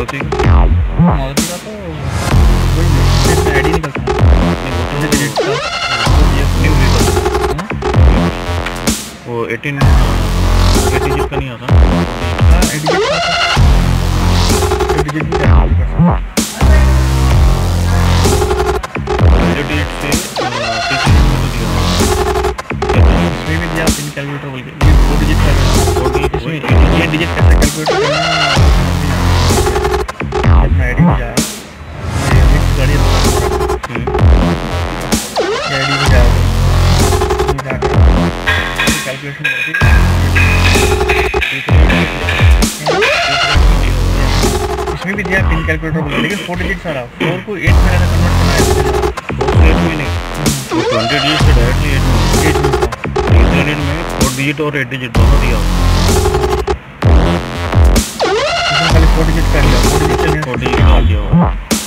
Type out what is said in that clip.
मारुति का तो वही आईडी निकलता है न्यू व्हीकल वो 18 डिजिट का नहीं आता। हाँ 8 डिजिट का आता, 8 डिजिट भी आता है। 8 डिजिट से 30 डिजिट में तो दिया इसमें भी दिया पिन कैलकुलेटर बोल के। ये 4 डिजिट का 4 डिजिट इसमें 8 डिजिट कैसे कैलकुलेट करना अपना आईडी में जाए ये नेक्स्ट गाड़ी आईडी में जाओ जाकर कैलकुलेशन करके इसमें भी दिया पिन कैलकुलेटर बोला, लेकिन 4 डिजिट सारा 4 को 8 में कन्वर्ट करना है। 4 से 8 में नहीं, वो 20 डिजिट से डायरेक्टली 8 में इंटरनेट में 4 डिजिट और 8 डिजिट दोनों दिया इसमें खाली 4 डिजिट कर लिया, 4 डिजिट डाल दिया।